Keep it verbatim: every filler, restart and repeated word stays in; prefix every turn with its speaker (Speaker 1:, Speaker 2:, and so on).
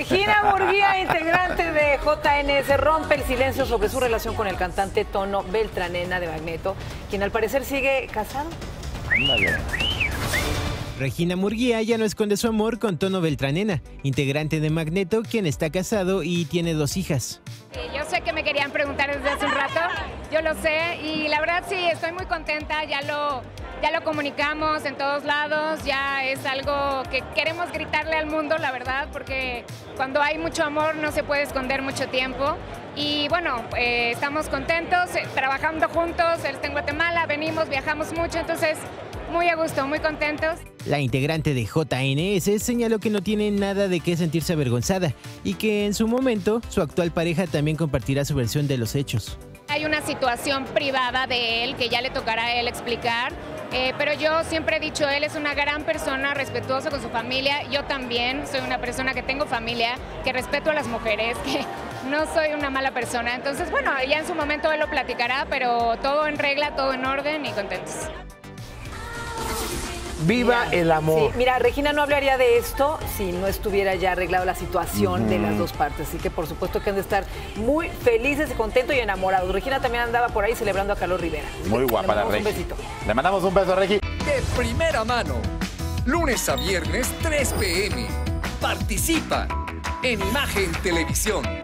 Speaker 1: Regina Murguía, integrante de J N S, rompe el silencio sobre su relación con el cantante Tono Beltranena de Magneto, quien al parecer sigue casado.
Speaker 2: Ándale.
Speaker 3: Regina Murguía ya no esconde su amor con Tono Beltranena, integrante de Magneto, quien está casado y tiene dos hijas.
Speaker 4: Yo sé que me querían preguntar desde hace un rato, yo lo sé y la verdad sí, estoy muy contenta, ya lo, ya lo comunicamos en todos lados, ya es algo que queremos gritarle al mundo, la verdad, porque cuando hay mucho amor no se puede esconder mucho tiempo. Y bueno, eh, estamos contentos, eh, trabajando juntos, él está en Guatemala, venimos, viajamos mucho, entonces muy a gusto, muy contentos.
Speaker 3: La integrante de J N S señaló que no tiene nada de qué sentirse avergonzada y que en su momento su actual pareja también compartirá su versión de los hechos.
Speaker 4: Hay una situación privada de él que ya le tocará a él explicar, eh, pero yo siempre he dicho, él es una gran persona, respetuoso con su familia, yo también soy una persona que tengo familia, que respeto a las mujeres, que no soy una mala persona, entonces bueno, ya en su momento él lo platicará, pero todo en regla, todo en orden y contentos.
Speaker 2: ¡Viva
Speaker 1: Mira,
Speaker 2: el amor!
Speaker 1: Sí, mira, Regina no hablaría de esto si no estuviera ya arreglada la situación uh-huh. de las dos partes. Así que por supuesto que han de estar muy felices, contentos y enamorados. Regina también andaba por ahí celebrando a Carlos Rivera.
Speaker 2: Muy guapa la Regi.
Speaker 1: Un besito.
Speaker 2: Le mandamos un beso a Regi.
Speaker 5: De primera mano, lunes a viernes, tres p m Participa en Imagen Televisión.